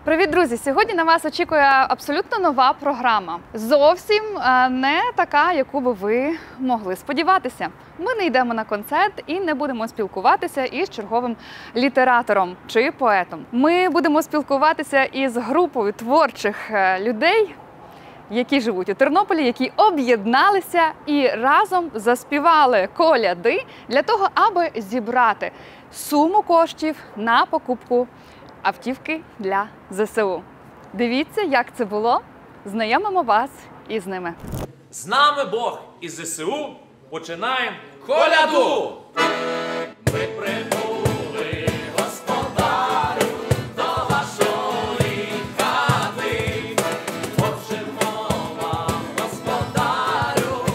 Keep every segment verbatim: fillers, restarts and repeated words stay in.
Привіт, друзі! Сьогодні на вас очікує абсолютно нова програма. Зовсім не така, яку би ви могли сподіватися. Ми не йдемо на концерт і не будемо спілкуватися із черговим літератором чи поетом. Ми будемо спілкуватися із групою творчих людей, які живуть у Тернополі, які об'єдналися і разом заспівали коляди для того, аби зібрати суму коштів на покупку автівки для зе се у. Дивіться, як це було. Знайомимо вас із ними. З нами Бог із зе се у. Починаємо коляду! Ми прибули, господарю, до вашої хати. Хочемо вам, господарю,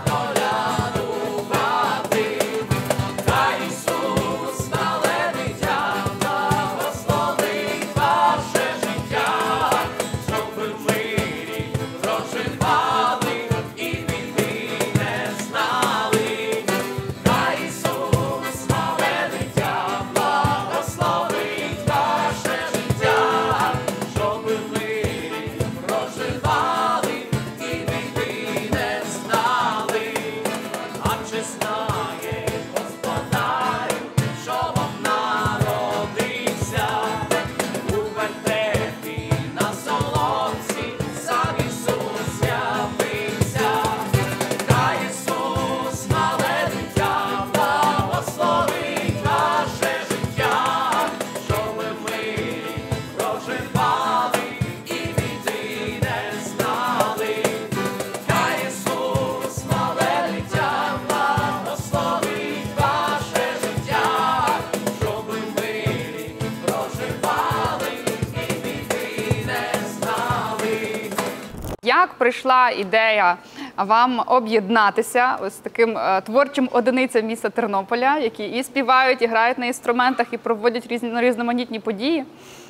заколядувати. Хай Ісус, мале дитя, благословить ваше життя, щоб ви в мирі проживали і біди не знали. Хай Ісус, мале дитя, благословить ваше життя, щоб ви в мирі проживали і біди не знали. Адже знає господарю, що вам народився у вертепі на соломці, сам Ісус явився. Хай Ісус, мале дитя, благословить ваше життя, щоб ви в мирі проживали і біди не знали. Хай Ісус, мале дитя, благословить ваше життя, щоб ви в мирі проживали і біди не знали. Як прийшла ідея вам об'єднатися ось таким е, творчим одиницям міста Тернополя, які і співають, і грають на інструментах, і проводять різні, різноманітні події?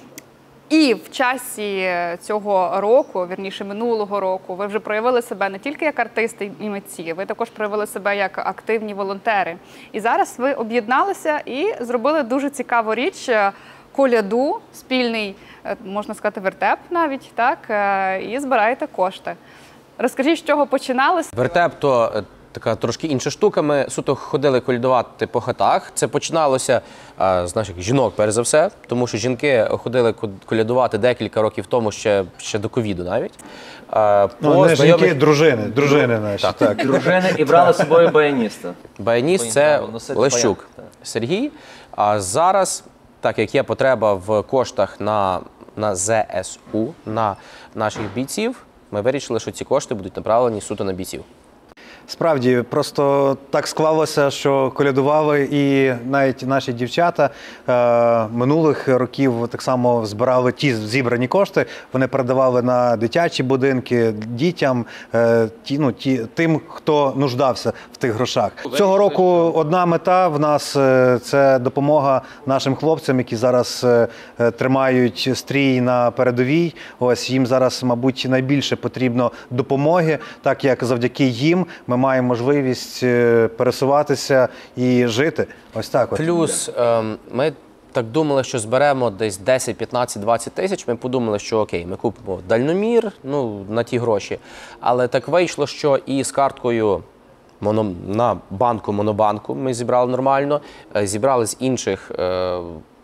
І в часі цього року, вірніше минулого року, ви вже проявили себе не тільки як артисти і митці, ви також проявили себе як активні волонтери. І зараз ви об'єдналися і зробили дуже цікаву річ – коляду, спільний, е, можна сказати, вертеп навіть, так, е, і збираєте кошти. Розкажіть, з чого починалося? Вертеп – то е, така трошки інша штука. Ми суто ходили колядувати по хатах. Це починалося е, з наших жінок, перш за все, тому що жінки ходили колядувати декілька років тому, ще, ще до ковіду навіть. Е, Ну, не знайомих- жінки, дружини, дружини наші, Так. так. Дружини і брали з собою баяніста. Баяніст – це По-іншому, носити Лещук баян, так. Сергій. А зараз, так як є потреба в коштах на, на зе ес у, на наших бійців, ми вирішили, що ці кошти будуть направлені суто на бійців. Справді, просто так склалося, що колядували і навіть наші дівчата е, минулих років так само збирали ті зібрані кошти, вони передавали на дитячі будинки, дітям, е, ті, ну, ті, тим, хто нуждався в тих грошах. Цього року одна мета в нас е, – це допомога нашим хлопцям, які зараз е, е, тримають стрій на передовій. Ось їм зараз, мабуть, найбільше потрібно допомоги, так як завдяки їм ми маємо можливість е, пересуватися і жити. Ось так от. Плюс ем, ми так думали, що зберемо десь десять, п'ятнадцять, двадцять тисяч. Ми подумали, що окей, ми купимо дальномір, ну, на ті гроші. Але так вийшло, що і з карткою моно, на банку Монобанку ми зібрали нормально, е, зібрали з інших е,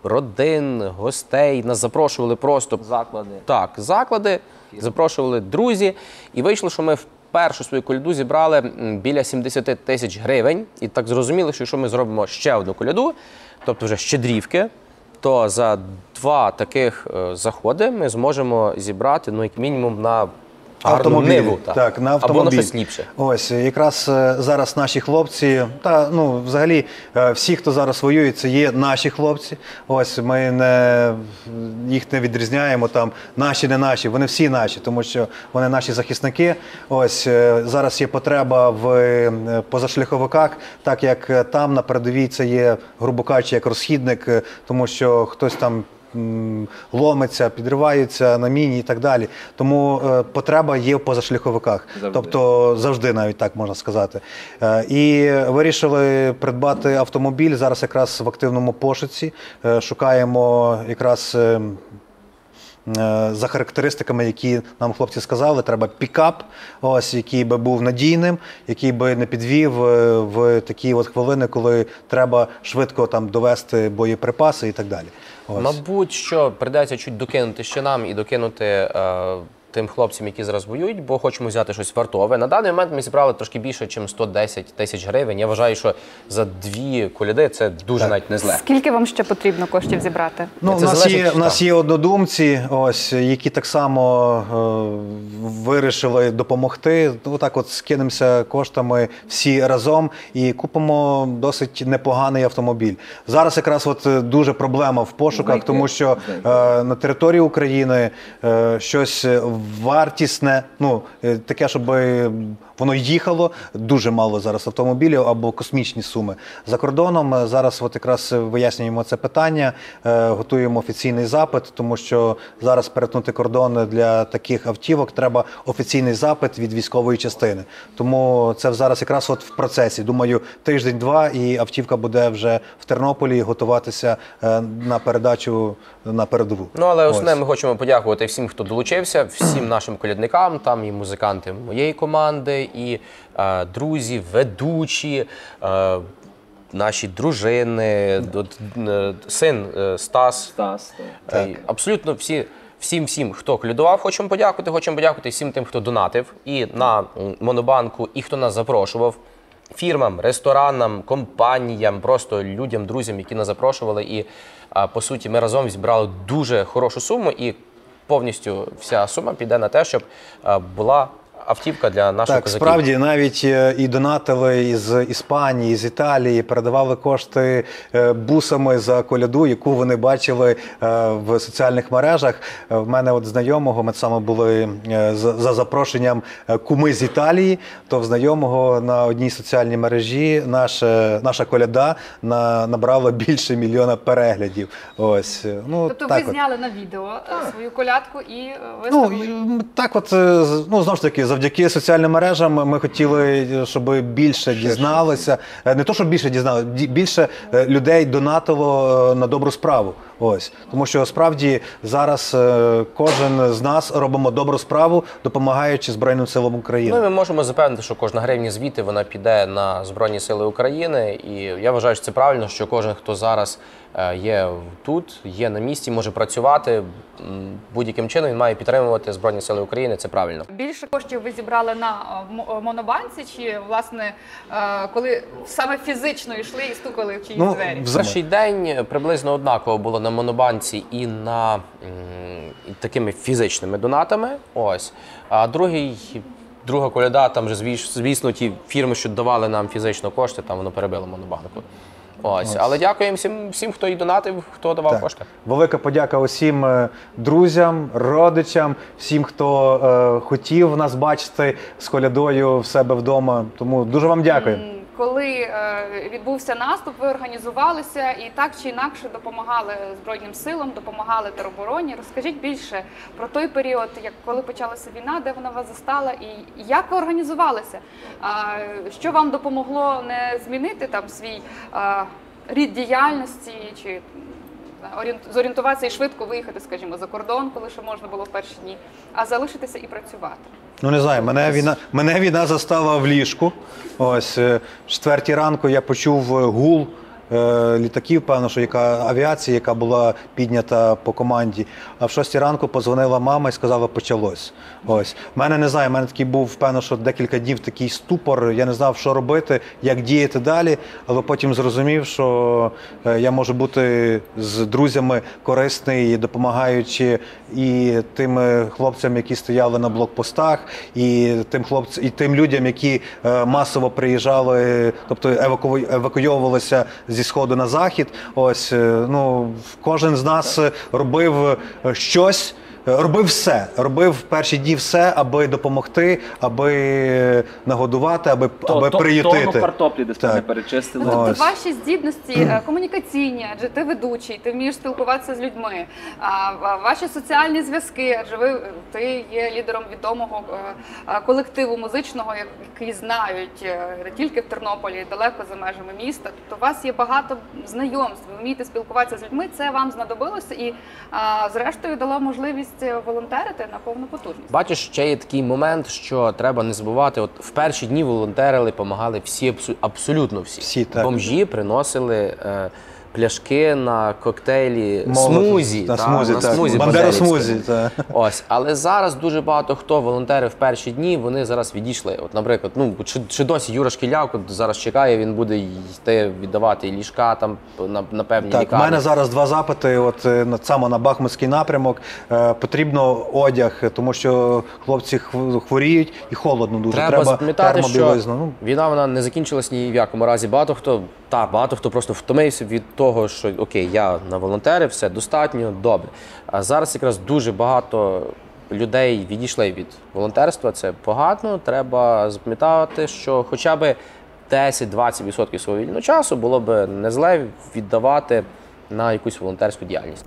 родин, гостей, нас запрошували просто… Заклади. Так, заклади, запрошували друзі. І вийшло, що ми в першу свою коляду зібрали м, біля сімдесят тисяч гривень. І так зрозуміли, що якщо ми зробимо ще одну коляду, тобто вже щедрівки, то за два таких е, заходи ми зможемо зібрати, ну, як мінімум, на гарну Автомобіль, ниву. так, на Або автомобіль. на щось ліпше. Ось, якраз е, зараз наші хлопці, та, ну, взагалі, е, всі, хто зараз воює, це є наші хлопці. Ось, ми не, їх не відрізняємо, там, наші, не наші, вони всі наші, тому що вони наші захисники. Ось, е, зараз є потреба в е, позашляховиках, так як е, там на передовій це є, грубо кажучи, як розхідник, е, тому що хтось там ломиться, підриваються на міні і так далі. Тому е, потреба є в позашляховиках. Завжди. Тобто завжди, навіть так можна сказати. Е, і вирішили придбати автомобіль. Зараз якраз в активному пошуці. Е, шукаємо якраз е, е, за характеристиками, які нам хлопці сказали, треба пікап, ось, який би був надійним, який би не підвів е, в такі от хвилини, коли треба швидко там довести боєприпаси і так далі. Ось. Мабуть, що прийдеться чуть докинути ще нам і докинути е, тим хлопцям, які зараз воюють, бо хочемо взяти щось вартове. На даний момент ми зібрали трошки більше, ніж сто десять тисяч гривень. Я вважаю, що за дві коляди це дуже навіть не зле. Скільки вам ще потрібно коштів зібрати? Ну, Це у нас залежить, є, у нас так. є однодумці, ось, які так само е, вирішили допомогти. Отак от скинемося коштами всі разом і купимо досить непоганий автомобіль. Зараз якраз от е, дуже проблема в пошуках, Знайти. тому що е, на території України е, щось вартісне, ну, е, таке, щоб воно їхало, дуже мало зараз автомобілів або космічні суми. За кордоном е, зараз от якраз вияснюємо це питання, е, готуємо офіційний запит, тому що зараз перетнути кордон для таких автівок треба офіційний запит від військової частини. Тому це зараз якраз от в процесі. Думаю, тиждень-два і автівка буде вже в Тернополі готуватися е, на передачу на передову. Ну, але Ось. основне, ми хочемо подякувати всім, хто долучився, всім нашим колядникам, там і музиканти моєї команди, і е, друзі, ведучі, е, наші дружини, от, е, син е, Стас. Стас. так. Е, Абсолютно всі, всім, всім, хто колядував, хочемо подякувати. Хочемо подякувати всім тим, хто донатив і на м, Монобанку, і хто нас запрошував. Фірмам, ресторанам, компаніям, просто людям, друзям, які нас запрошували. І, а, по суті, ми разом зібрали дуже хорошу суму, і повністю вся сума піде на те, щоб а, була автівка для наших Так, козаків. справді, навіть е, і донатили із Іспанії, з Італії, передавали кошти е, бусами за коляду, яку вони бачили е, в соціальних мережах. Е, В мене от знайомого, ми саме були е, за за запрошенням е, куми з Італії, то в знайомого на одній соціальній мережі наша, наша коляда на, набрала більше мільйона переглядів. Ось. е, Ну, Тобто так ви от. зняли на відео е, свою колядку і е, Ну, виставили? і, так от, е, з- ну, знову ж таки, завдяки соціальним мережам ми хотіли, щоб більше дізналися, Е, не то, щоб більше дізналися, ді- більше е, людей донатило е, на добру справу. Ось. Тому що справді зараз е, кожен з нас робимо добру справу, допомагаючи Збройним силам України. Ну, і ми можемо запевнити, що кожна гривня звідти вона піде на Збройні Сили України. І я вважаю, що це правильно, що кожен, хто зараз е, є тут, є на місці, може працювати м, будь-яким чином, він має підтримувати Збройні Сили України. Це правильно. Більше коштів ви зібрали на е, мо- Монобанці, чи, власне, е, коли саме фізично йшли і стукали в чиїсь Ну, двері? в Перший день приблизно однаково було на Монобанці і на м, і такими фізичними донатами. Ось. А другий, друга коляда, там вже звіс- звісно, ті фірми, що давали нам фізично кошти, там воно перебило Монобанку. Ось. Але дякуємо всім, всім, хто і донатив, хто давав Так. кошти. Велика подяка усім е, друзям, родичам, всім, хто е, хотів нас бачити з колядою в себе вдома. Тому дуже вам дякую. М, Коли е, відбувся наступ, ви організувалися і так чи інакше допомагали Збройним силам, допомагали теробороні. Розкажіть більше про той період, як коли почалася війна, де вона вас застала, і як ви організувалися? А, що вам допомогло не змінити там свій а, рід діяльності чи м, орієнт- зорієнтуватися і швидко виїхати, скажімо, за кордон, коли ще можна було в перші дні, а залишитися і працювати? Ну не знаю, мене війна, мене війна застала в ліжку. Ось е, в четвертій ранку я почув е, гул е, літаків, певно, що яка авіація, яка була піднята по команді. А в шостій ранку подзвонила мама і сказала, почалось. Ось. В мене не знаю, в мене такий був, певно, що декілька днів такий ступор. Я не знав, що робити, як діяти далі, але потім зрозумів, що е, я можу бути з друзями корисний, допомагаючи і тим е, хлопцям, які стояли на блокпостах, і тим хлопцям, і тим людям, які е, масово приїжджали, тобто еваку- евакуйовувалися зі сходу на захід. Ось, е, ну, кожен з нас е, робив е, щось. Робив все, робив в перші дні все, аби допомогти, аби нагодувати, аби, То- аби то- приютити. Тонну картоплі десь Так. мене перечистили. Ну, тобто Ось. ваші здібності е, комунікаційні, адже ти ведучий, ти вмієш спілкуватися з людьми, а ва- ваші соціальні зв'язки, адже ви ти є лідером відомого е, е, колективу музичного, як- який знають е, не тільки в Тернополі, далеко за межами міста. Тобто у вас є багато знайомств, ви вмієте спілкуватися з людьми. Це вам знадобилося і а, зрештою дало можливість можливість волонтерити на повну потужність. Бачиш, ще є такий момент, що треба не забувати. От в перші дні волонтерили, допомагали всі, абсу- абсолютно всі. Всі, так. Бомжі приносили е, пляшки на коктейлі Молот, смузі. на та, смузі, на так. смузі Бандера бандерівському. смузі, так. Ось, але зараз дуже багато хто волонтерив в перші дні, вони зараз відійшли. От, наприклад, ну чи, чи досі Юра Шкіляк от зараз чекає, він буде йти віддавати ліжка там на, на певні Так, у лікарні. мене зараз два запити. От е, на- саме на Бахмутський напрямок е, потрібно одяг, тому що хлопці хв- хворіють і холодно дуже. Треба, пам'ятати, що термобілизну. Ну, війна вона не закінчилась ні в якому разі. Багато хто та багато хто просто втомився від того, що окей, я на волонтери, все достатньо, добре. А зараз якраз дуже багато людей відійшли від волонтерства. Це погано. Треба запам'ятати, що хоча б десять-двадцять відсотків свого вільного часу було б не зле віддавати на якусь волонтерську діяльність.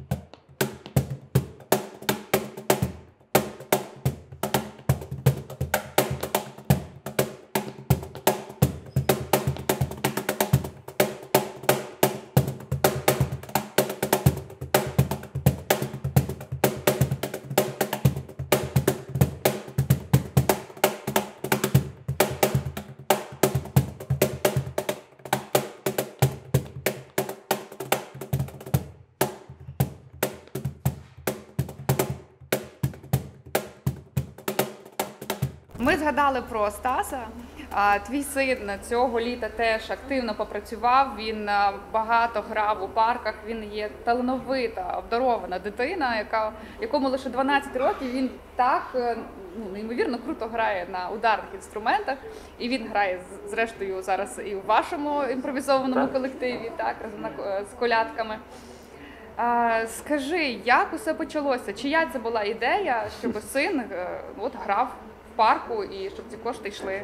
Ми згадали про Стаса. А, Твій син цього літа теж активно попрацював. Він а, багато грав у парках. Він є талановита, обдарована дитина, яка якому лише дванадцять років. Він так е, ну, неймовірно круто грає на ударних інструментах. І він грає з- зрештою зараз і у вашому імпровізованому Так. колективі, так разом на- е, з колядками. А, Скажи, як усе почалося? Чия це була ідея, щоб син е, от грав в парку і щоб ці кошти йшли?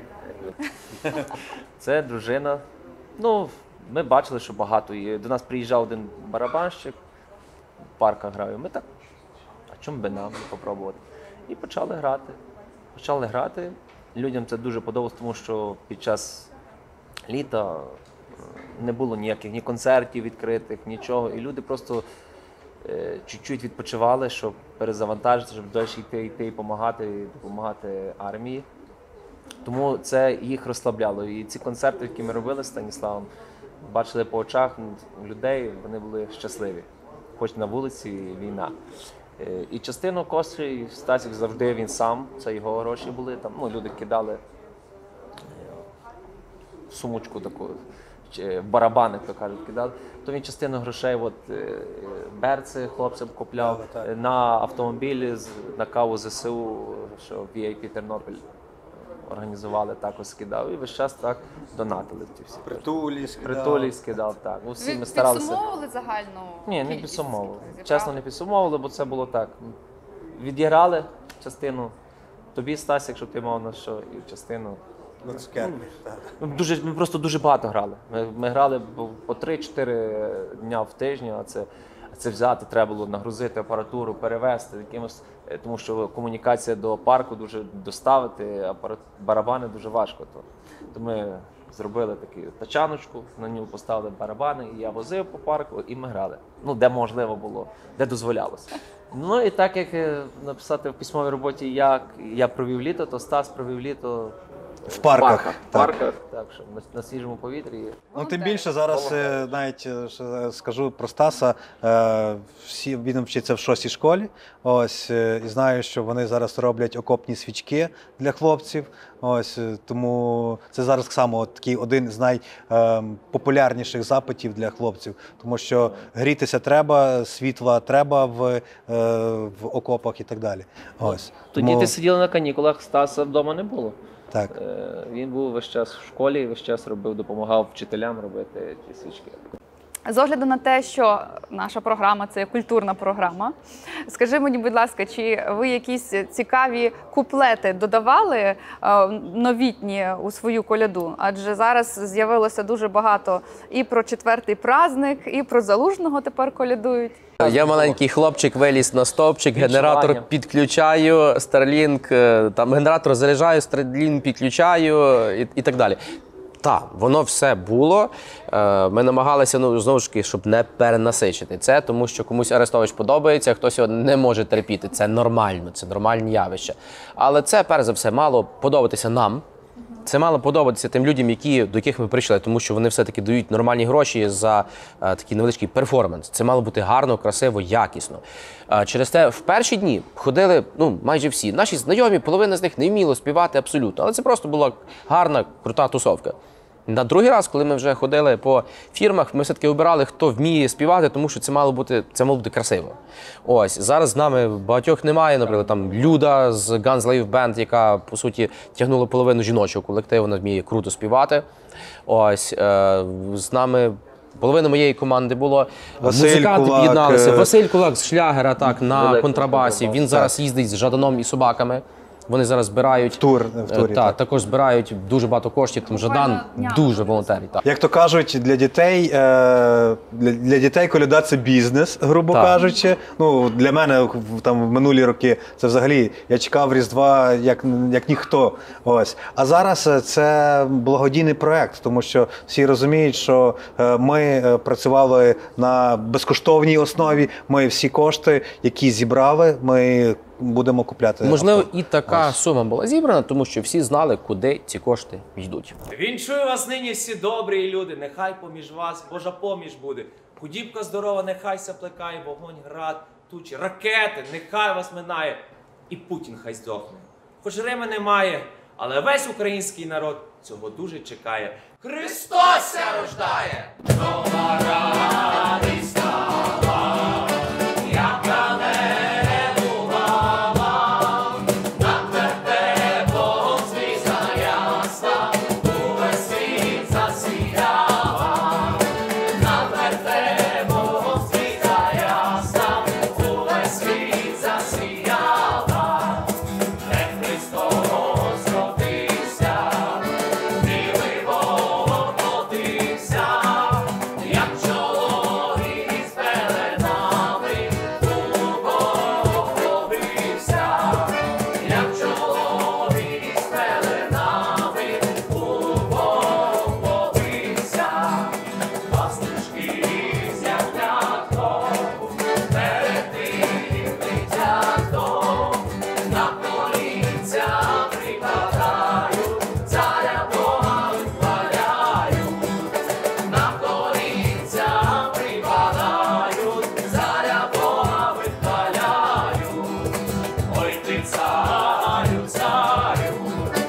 Це дружина. Ну, ми бачили, що багато є. До нас приїжджав один барабанщик, в парках граю. Ми так, а чому би нам не попробувати? І почали грати. Почали грати. Людям це дуже подобалось, тому що під час літа е, не було ніяких ні концертів відкритих, нічого. І люди просто е, чуть-чуть відпочивали, щоб перезавантажитися, щоб далі йти, йти і допомагати, допомагати армії. Тому це їх розслабляло. І ці концерти, які ми робили з Станіславом, бачили по очах людей, вони були щасливі. Хоч на вулиці війна. Е, І частину коштів Стасік завжди він сам, це його гроші були. Там, ну, люди кидали е, в сумочку таку, чи в барабани, як то кажуть, кидали. То він частину грошей, от, е, берці хлопцям купляв, е, на автомобілі, з- на каву ЗСУ, що ві ай пі Тернопіль організували, також скидав. І весь час так донатили ті всі. притулі, Притулі скидав, так. Ну, всі Ви ми старалися. підсумовували загальну Ні, не кількість, підсумовували. скільки Чесно, зібрали? не підсумовували, бо це було так. Відіграли частину тобі, Стас, якщо ти мав на що, і частину. Ну, дуже, ми просто дуже багато грали. Ми, ми грали по- по три-чотири дня в тижні, а це, а це взяти треба було нагрузити апаратуру, перевезти якимось, е, тому що комунікація до парку дуже доставити, апарат, барабани дуже важко. То, то ми зробили таку тачаночку, на нього поставили барабани, і я возив по парку, і ми грали. Ну, де можливо було, де дозволялося. Ну і так як е, написати в письмовій роботі, як я провів літо, то Стас провів літо В парках. В так. парках, так що на, на свіжому повітрі. Ну, тим більше зараз е, навіть е, ще скажу про Стаса. е, Всі він вчиться в шостій школі. Ось е, і знаю, що вони зараз роблять окопні свічки для хлопців. Ось е, тому це зараз так само от такий один з найпопулярніших запитів для хлопців, тому що грітися треба, світла треба в, е, в окопах і так далі. Ось Тоді тому- ти сиділи на канікулах, Стаса вдома не було. так. Е, Він був весь час в школі, весь час робив, допомагав вчителям робити ті свічки. З огляду на те, що наша програма це культурна програма, скажи мені, будь ласка, чи ви якісь цікаві куплети додавали е, новітні у свою коляду? Адже зараз з'явилося дуже багато і про четвертий праздник, і про Залужного тепер колядують. Я маленький хлопчик, виліз на стовпчик, генератор Відчування. підключаю, Starlink, е, там генератор заряджаю, Starlink підключаю і, і так далі. Так, воно все було. Е, Ми намагалися, ну, знову ж таки, щоб не перенасичити це, тому що комусь Арестович подобається, а хтось його не може терпіти. Це нормально, це нормальні явища. Але це, перш за все, мало подобатися нам. Це мало подобатися тим людям, які, до яких ми прийшли, тому що вони все-таки дають нормальні гроші за е, такий невеличкий перформанс. Це мало бути гарно, красиво, якісно. Е, через те в перші дні ходили, ну, майже всі. Наші знайомі, половина з них не вміло співати абсолютно. Але це просто була гарна, крута тусовка. На другий раз, коли ми вже ходили по фірмах, ми все-таки обирали, хто вміє співати, тому що це мало бути, це мало бути красиво. Ось, зараз з нами багатьох немає, наприклад, там Люда з Guns Live Band, яка, по суті, тягнула половину жіночого колективу, вона вміє круто співати. Ось, е, з нами половина моєї команди було. Василь Музиканти Кулак, під'єдналися. е, Василь Кулак з Шлягера, так, на Великий контрабасі. контрабас. Він зараз їздить з Жаданом і собаками. Вони зараз збирають В тур, в турі, Е, та, так. також збирають дуже багато коштів. Тому Жадан дня. дуже волонтерить. Так. Як то кажуть, для дітей, е, для, для дітей коляда – це бізнес, грубо Так. кажучи. Ну, для мене в- там в минулі роки це взагалі, я чекав Різдва як, як ніхто. Ось. А зараз е, це благодійний проект, тому що всі розуміють, що е, ми е, працювали на безкоштовній основі, ми всі кошти, які зібрали, ми будемо купляти. Можливо, авто. і така сума була зібрана, тому що всі знали, куди ці кошти йдуть. Вінчую вас нині всі добрі люди, нехай поміж вас Божа поміж буде. Худібка здорова, нехай ся плекає, вогонь, град, тучі, ракети, нехай вас минає. І Путін хай здохне. Хоч Рима немає, але весь український народ цього дуже чекає. Христос ся рождає! Нова радість стала, яка не бувала, над вертепом звізда ясна, увесь світ засіяла. Над вертепом звізда ясна, увесь світ засіяла. Де Христос родився, білий Бог плотився, як чоловік із пеленами у Бога пробився, як чоловік із пеленами у Бога пробився. Пастушки з ягнятком, перед тим дитятком, на колінця припадаю, царя Бога вихваляю. На колінця припадаю, царя Бога вихваляю. Ой ти царю, царю,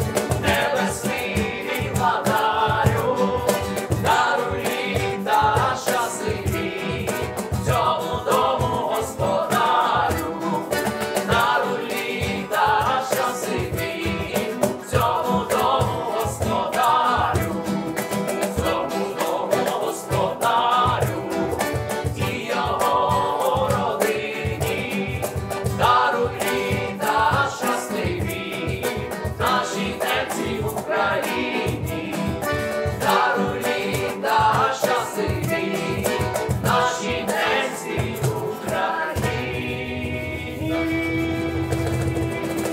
небесний владарю, даруй літа щасливі цьому дому господарю. Даруй літа щасливі цьому дому господарю, цьому дому господарю і його родині. Даруй літа щасливі нашій ненці в Україні. Даруй літа щасливі нашій ненці в Україні.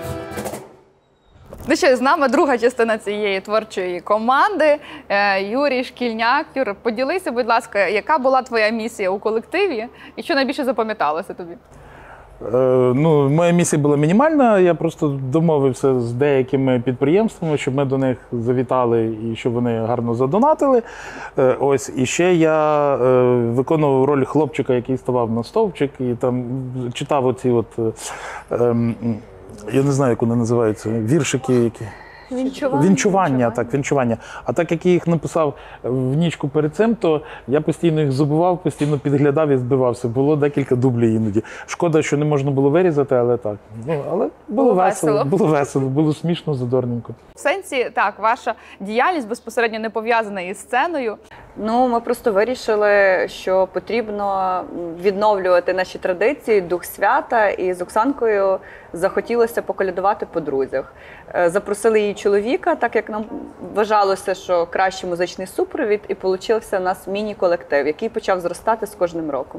Ну що, з нами друга частина цієї творчої команди. Е, Юрій Шкільняк. Юр, поділися, будь ласка, яка була твоя місія у колективі і що найбільше запам'яталося тобі? Е, Ну, моя місія була мінімальна. Я просто домовився з деякими підприємствами, щоб ми до них завітали і щоб вони гарно задонатили. Е, Ось і ще я е, виконував роль хлопчика, який ставав на стовпчик і там читав оці от е, ем, я не знаю, як вони називаються, віршики, які. Вінчування. Вінчування, так, вінчування. А так як я їх написав в нічку перед цим, то я постійно їх забував, постійно підглядав і збивався. Було декілька дублів іноді. Шкода, що не можна було вирізати, але так. Ну, але було, Було весело, весело. було весело, було смішно, задорненько. В сенсі, так, ваша діяльність безпосередньо не пов'язана із сценою. Ну, ми просто вирішили, що потрібно відновлювати наші традиції, дух свята, і з Оксанкою захотілося поколядувати по друзях. Е, Запросили її чоловіка, так як нам вважалося, що кращий музичний супровід, і получився у нас міні-колектив, який почав зростати з кожним роком.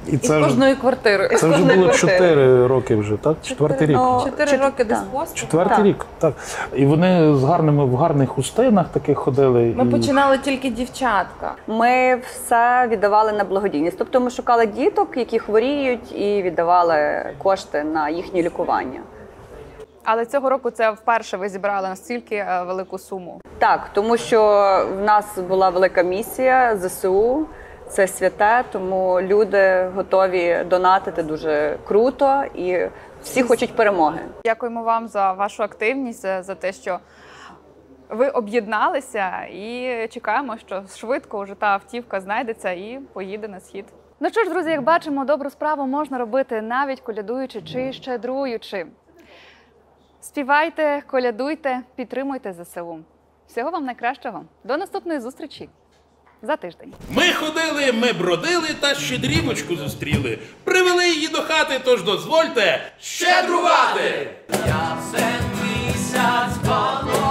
І Із це, вже- кожної квартири. це вже кожної було квартири. чотири роки вже, так? Четвертий рік. Ну, Чотири Чотири- роки десь так. поспіль. Четвертий Так. рік, так. І вони з гарними в гарних хустинах таких ходили. Ми і... починали тільки дівчатка. Ми все віддавали на благодійність. Тобто ми шукали діток, які хворіють, і віддавали кошти на їхнє лікування. Але цього року це вперше ви зібрали настільки е, велику суму. Так, тому що в нас була велика місія ЗСУ, це святе, тому люди готові донатити дуже круто і всі хочуть перемоги. Дякуємо вам за вашу активність, за за те, що ви об'єдналися, і чекаємо, що швидко вже та автівка знайдеться і поїде на схід. Ну що ж, друзі, як бачимо, добру справу можна робити навіть колядуючи чи щедруючи. Співайте, колядуйте, підтримуйте ЗСУ. Всього вам найкращого. До наступної зустрічі за тиждень. Ми ходили, ми бродили та щедрівочку зустріли. Привели її до хати, тож дозвольте щедрувати! Ясен місяць панує.